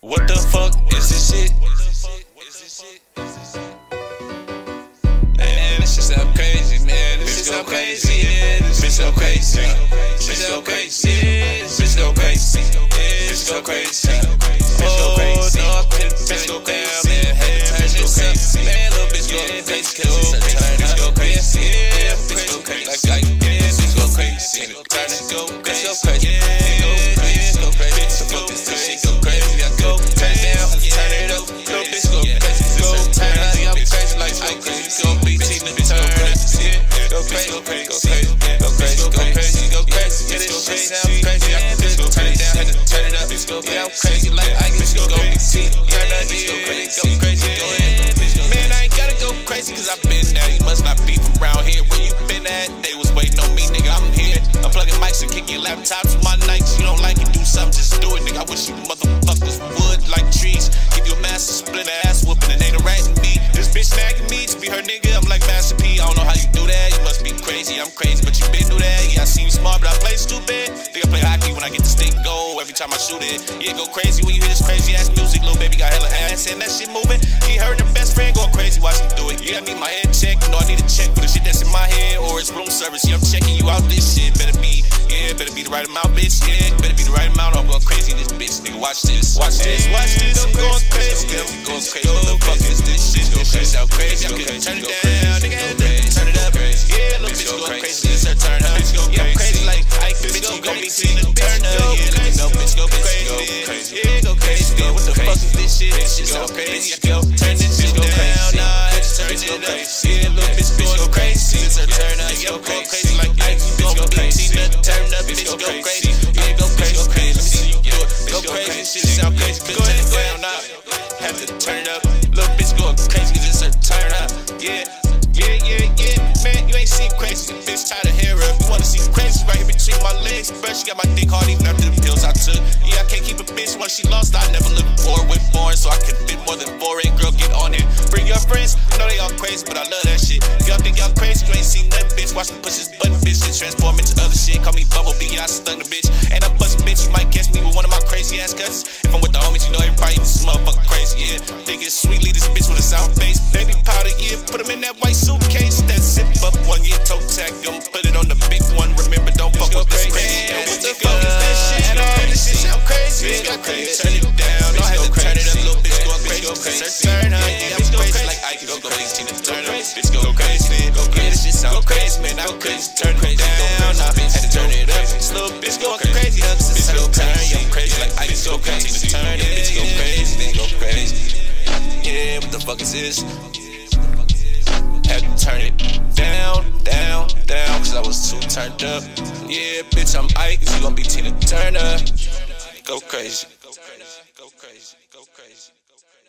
What the fuck is this shit? Man, this shit sound crazy, man. This shit so crazy, yeah. This shit so crazy. This shit so crazy. This shit so crazy. This shit so crazy. Oh no, I couldn't bitch go crazy, man. Had to turn this up, man. Little bitch go crazy, bitch go crazy, yeah. Bitch go crazy, like yeah, bitch go crazy. Turn it go crazy, yeah. Go crazy, so fuck this shit go crazy. I go turn it down, turn it up, little bitch go crazy, go turn it up, crazy like so crazy. Go be Tina, turn it up, yeah. Go crazy, go crazy, go crazy, go crazy, go crazy. Yeah, this shit sound crazy. I can just turn it down, had to turn it up. Yeah, I'm crazy like I can go be Tina, turn it up, go crazy, go ahead. Man, I ain't gotta go crazy 'cause I've been there. You must not be from around here. Where you been at? They was waiting on me, nigga. I'm here. I'm plugging mics and kicking laptops with my nights. You don't like it, do something, just do it, nigga. I wish you motherfuckers would like trees. Give you a master split ass whooping and ain't a rat in me. This bitch nagging me to be her nigga. I'm like Master P. I don't know how you do that. You must be crazy. I'm crazy, but you been do that. Yeah, I seem smart, but I play stupid. Think I play hockey when I get the stick goal every time I shoot it. Yeah, go crazy when you hear this crazy ass music. Little baby got hella ass and that shit moving. He heard her best friend going crazy, watch him do it. Yeah, I need my head checked. You know I need a check for the shit that's in my head or it's room service. Yeah, I'm checking you out. This shit better be, yeah, better be the right amount, bitch. Yeah, better be the right amount or I'm going crazy in this bitch. Nigga, watch this, watch this, watch this. I'm going crazy, I'm going crazy. What the fuck is this shit? This shit sound crazy. I'm gonna turn it down, nigga. Turn it up, yeah, little bitch going crazy. This her turn up. Yeah, I'm crazy like Ike. Bitch go be Tina, turn up. Yeah, let me know, bitch go crazy. Yeah, go crazy. What the fuck is this shit? This shit sound crazy. Yo, turn this shit down, nah, I just turn it up. Yeah, little bitch going crazy. This her turn up. Yeah, I'm going crazy like Ike. Bitch go be Tina, turn up. Bitch go crazy. Yeah, go crazy. Let me see you do it. Go crazy. Shit sound crazy. Bitch turn it down, nah. Have to turn it up. Little bitch going crazy. This her turn up. Yeah. Man, you ain't seen crazy. The bitch tied her hair up. You wanna see crazy right here between my legs, bro. She got my dick hard even after the pills I took. Yeah, I can't keep a bitch once she lost. I never lived before with foreign, so I could fit more than 4. Girl, get on it. Bring your friends. I know they all crazy, but I love that shit. Y'all think y'all crazy? You ain't seen nothing, bitch. Watch me push this button, bitch. It transform into other shit. Call me Bumblebee. Yeah, I stung the bitch. And I bust bitch. You might catch me with one of my crazy ass cousins. If I'm with the homies, you know everybody this motherfucker crazy. Yeah, think it's sweet. Leave this bitch with a sound face. Baby powder, yeah. Put him in that white suitcase. That zip up one, yeah, toe tag. I'ma put it on the big one. Remember, don't fuck with this crazy. What the fuck is that shit? This shit sound crazy. Bitch go crazy. Turn it down. I had to turn it up. Little bitch going crazy. Turn up. Yeah, I'm crazy like I can go crazy. Turn up. Bitch go crazy. Yeah, this shit sound crazy, man. I go crazy. Turn it down. I had to turn it up. This little bitch going crazy. Bitch go crazy. I'm crazy like I can go crazy. Turn it. Bitch go crazy. Go crazy. Yeah, what the fuck is this? Had to turn it down, cause I was too turned up. Yeah, bitch, I'm Ike, you gon' be Tina Turner. Go crazy.